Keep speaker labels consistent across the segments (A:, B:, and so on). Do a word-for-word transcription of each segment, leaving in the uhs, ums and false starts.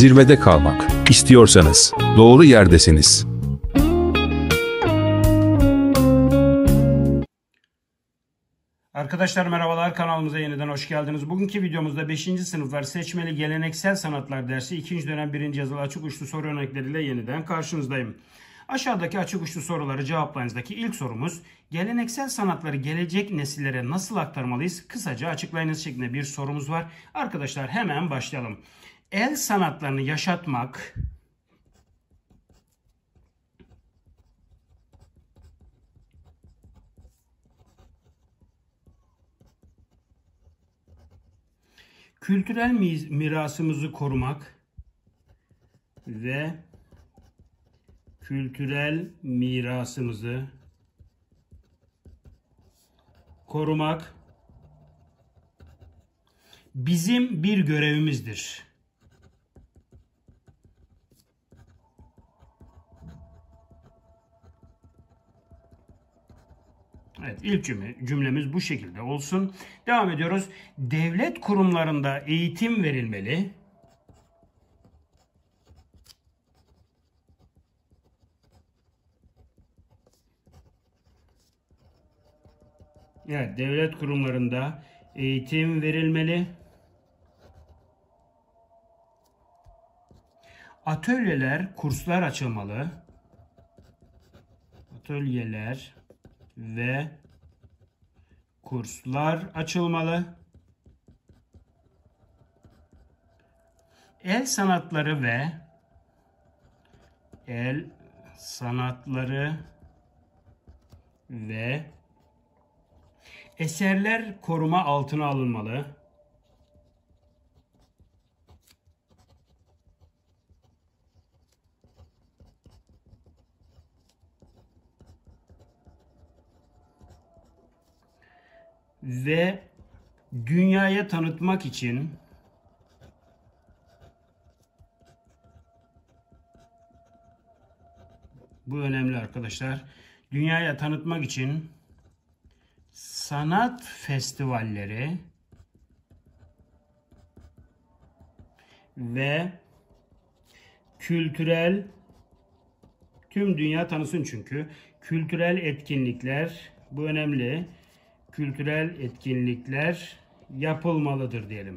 A: zirvede kalmak istiyorsanız doğru yerdesiniz.
B: Arkadaşlar merhabalar, kanalımıza yeniden hoş geldiniz. Bugünkü videomuzda beşinci sınıflar seçmeli geleneksel sanatlar dersi ikinci dönem birinci yazılı açık uçlu soru örnekleriyle yeniden karşınızdayım. Aşağıdaki açık uçlu soruları cevaplayınızdaki ilk sorumuz, geleneksel sanatları gelecek nesillere nasıl aktarmalıyız? Kısaca açıklayınız şeklinde bir sorumuz var. Arkadaşlar hemen başlayalım. El sanatlarını yaşatmak, kültürel mirasımızı korumak ve kültürel mirasımızı korumak bizim bir görevimizdir. Evet, ilk cümle, cümlemiz bu şekilde olsun. Devam ediyoruz. Devlet kurumlarında eğitim verilmeli. Evet, devlet kurumlarında eğitim verilmeli. Atölyeler, kurslar açılmalı. Atölyeler ve kurslar açılmalı. El sanatları ve el sanatları ve eserler koruma altına alınmalı. Ve dünyaya tanıtmak için bu önemli arkadaşlar. Dünyaya tanıtmak için sanat festivalleri ve kültürel, tüm dünya tanısın çünkü, kültürel etkinlikler, bu önemli, kültürel etkinlikler yapılmalıdır diyelim.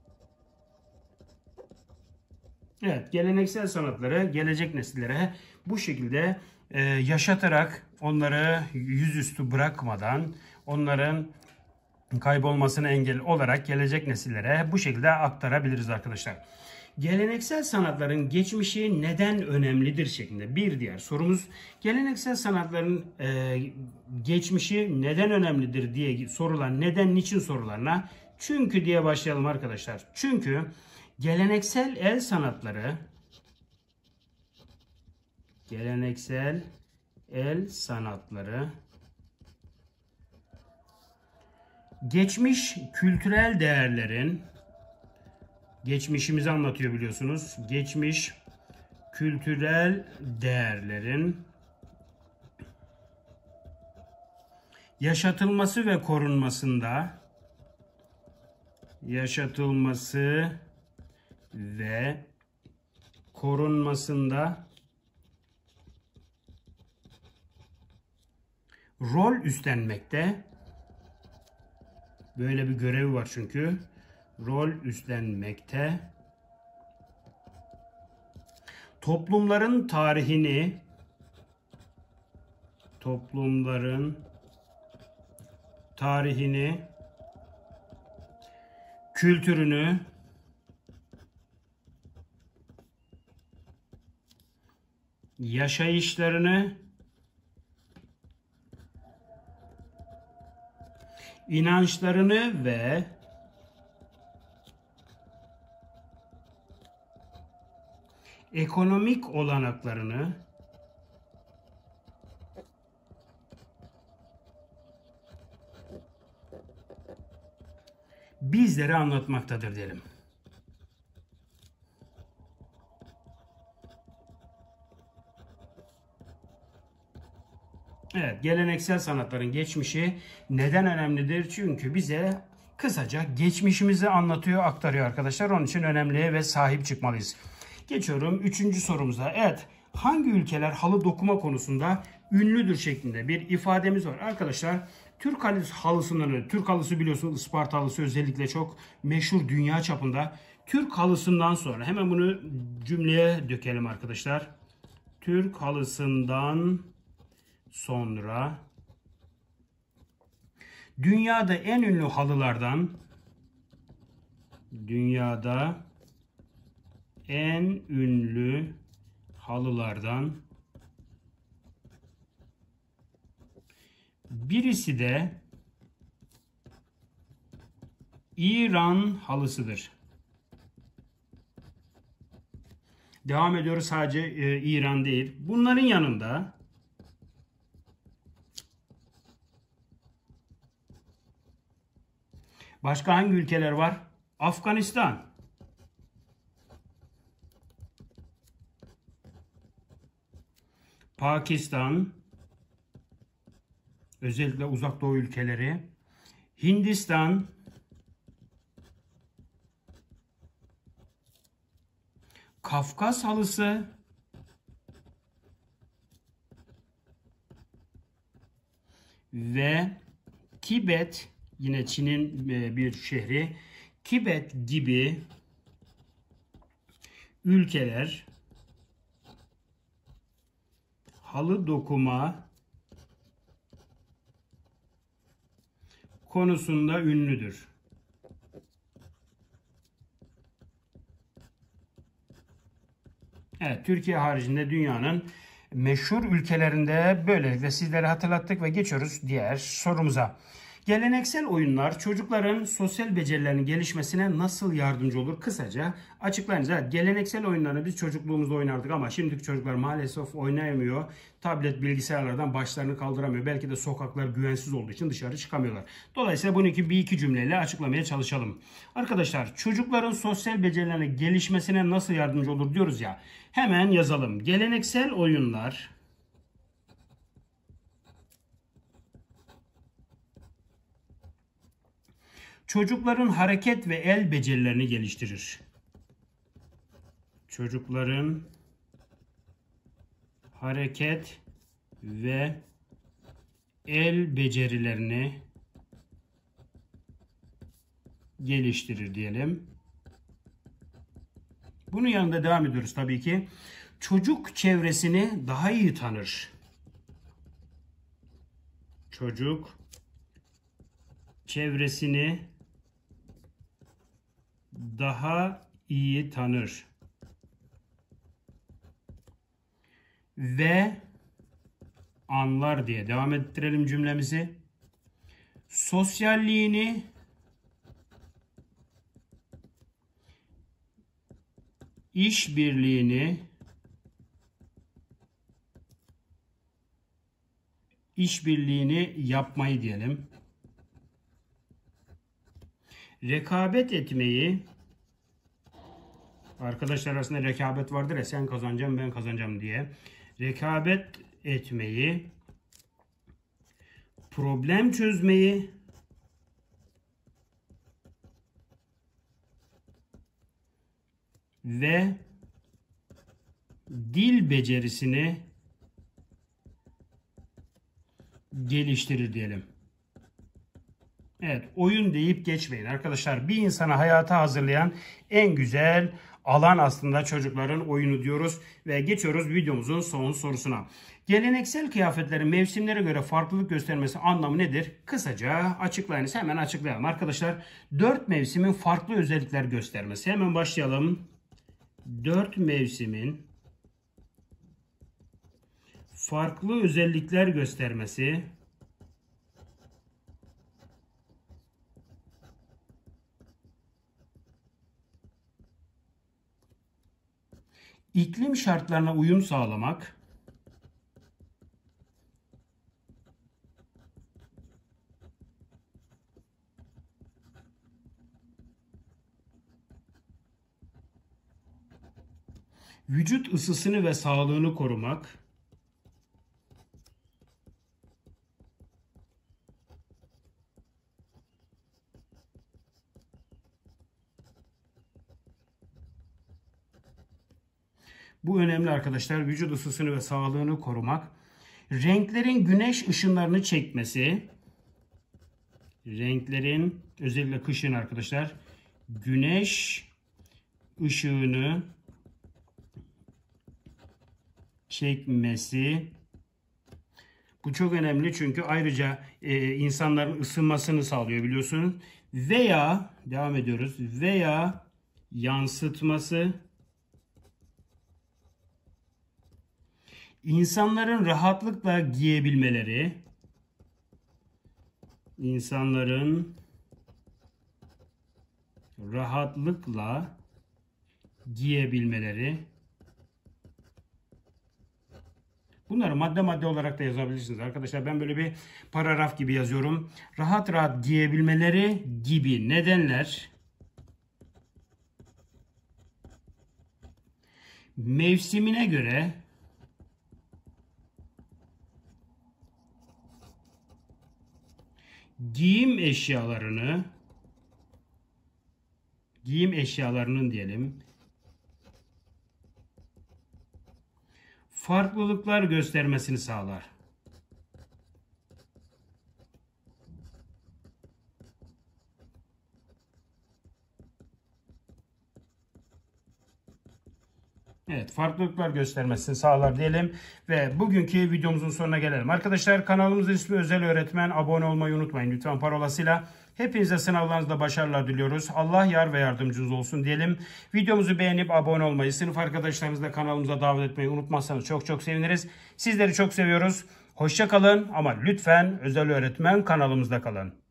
B: Evet, geleneksel sanatları gelecek nesillere bu şekilde e, yaşatarak, onları yüzüstü bırakmadan, onların kaybolmasına engel olarak gelecek nesillere bu şekilde aktarabiliriz arkadaşlar. Geleneksel sanatların geçmişi neden önemlidir şeklinde bir diğer sorumuz. Geleneksel sanatların e, geçmişi neden önemlidir diye sorulan, neden, niçin sorularına çünkü diye başlayalım arkadaşlar. Çünkü geleneksel el sanatları geleneksel el sanatları geçmiş kültürel değerlerin, geçmişimizi anlatıyor biliyorsunuz, geçmiş kültürel değerlerin yaşatılması ve korunmasında yaşatılması ve korunmasında rol üstlenmekte. Böyle bir görevi var çünkü. Rol üstlenmekte. Toplumların tarihini toplumların tarihini, kültürünü, yaşayışlarını, inançlarını ve ekonomik olanaklarını bizlere anlatmaktadır diyelim. Evet, geleneksel sanatların geçmişi neden önemlidir? Çünkü bize kısaca geçmişimizi anlatıyor, aktarıyor arkadaşlar. Onun için önemli ve sahip çıkmalıyız. Geçiyorum üçüncü sorumuza. Evet, hangi ülkeler halı dokuma konusunda ünlüdür şeklinde bir ifademiz var. Arkadaşlar, Türk halısının, Türk halısı biliyorsunuz, Isparta halısı özellikle çok meşhur dünya çapında. Türk halısından sonra hemen bunu cümleye dökelim arkadaşlar. Türk halısından sonra dünyada en ünlü halılardan dünyada en ünlü halılardan birisi de İran halısıdır. Devam ediyoruz, sadece e, İran değil. Bunların yanında başka hangi ülkeler var? Afganistan, Pakistan, özellikle Uzak Doğu ülkeleri, Hindistan, Kafkas halısı ve Tibet, yine Çin'in bir şehri, Tibet gibi ülkeler halı dokuma konusunda ünlüdür. Evet, Türkiye haricinde dünyanın meşhur ülkelerinde böylelikle sizlere hatırlattık ve geçiyoruz diğer sorumuza. Geleneksel oyunlar çocukların sosyal becerilerinin gelişmesine nasıl yardımcı olur? Kısaca açıklayınız. Evet, geleneksel oyunları biz çocukluğumuzda oynardık ama şimdiki çocuklar maalesef oynayamıyor. Tablet, bilgisayarlardan başlarını kaldıramıyor. Belki de sokaklar güvensiz olduğu için dışarı çıkamıyorlar. Dolayısıyla bunu iki, bir iki cümleyle açıklamaya çalışalım. Arkadaşlar, çocukların sosyal becerilerinin gelişmesine nasıl yardımcı olur diyoruz ya. Hemen yazalım. Geleneksel oyunlar çocukların hareket ve el becerilerini geliştirir. Çocukların hareket ve el becerilerini geliştirir diyelim. Bunun yanında devam ediyoruz tabii ki. Çocuk çevresini daha iyi tanır. Çocuk çevresini daha iyi tanır. Ve anlar diye devam ettirelim cümlemizi. Sosyalliğini işbirliğini işbirliğini yapmayı diyelim. Rekabet etmeyi, arkadaşlar arasında rekabet vardır ya, sen kazanacaksın ben kazanacağım diye. Rekabet etmeyi, problem çözmeyi ve dil becerisini geliştirir diyelim. Evet, oyun deyip geçmeyin arkadaşlar. Bir insana hayata hazırlayan en güzel alan aslında çocukların oyunu diyoruz. Ve geçiyoruz videomuzun son sorusuna. Geleneksel kıyafetlerin mevsimlere göre farklılık göstermesi anlamı nedir? Kısaca açıklayınız. Hemen açıklayalım arkadaşlar. Dört mevsimin farklı özellikler göstermesi. Hemen başlayalım. Dört mevsimin farklı özellikler göstermesi iklim şartlarına uyum sağlamak, vücut ısısını ve sağlığını korumak, Bu önemli arkadaşlar. Vücut ısısını ve sağlığını korumak. Renklerin güneş ışınlarını çekmesi. Renklerin özellikle kışın arkadaşlar güneş ışığını çekmesi. Bu çok önemli çünkü ayrıca e, insanların ısınmasını sağlıyor biliyorsunuz. Veya devam ediyoruz. Veya yansıtması. İnsanların rahatlıkla giyebilmeleri. İnsanların rahatlıkla giyebilmeleri. Bunları madde madde olarak da yazabilirsiniz arkadaşlar. Ben böyle bir paragraf gibi yazıyorum. Rahat rahat giyebilmeleri gibi nedenler mevsimine göre giyim eşyalarını giyim eşyalarının diyelim farklılıklar göstermesini sağlar. Evet, farklılıklar göstermesini sağlar diyelim ve bugünkü videomuzun sonuna gelelim. Arkadaşlar kanalımızın ismi Özel Öğretmen. Abone olmayı unutmayın lütfen parolasıyla. Hepinize sınavlarınızda başarılar diliyoruz. Allah yar ve yardımcınız olsun diyelim. Videomuzu beğenip abone olmayı, sınıf arkadaşlarınızı da kanalımıza davet etmeyi unutmazsanız çok çok seviniriz. Sizleri çok seviyoruz. Hoşça kalın ama lütfen Özel Öğretmen kanalımızda kalın.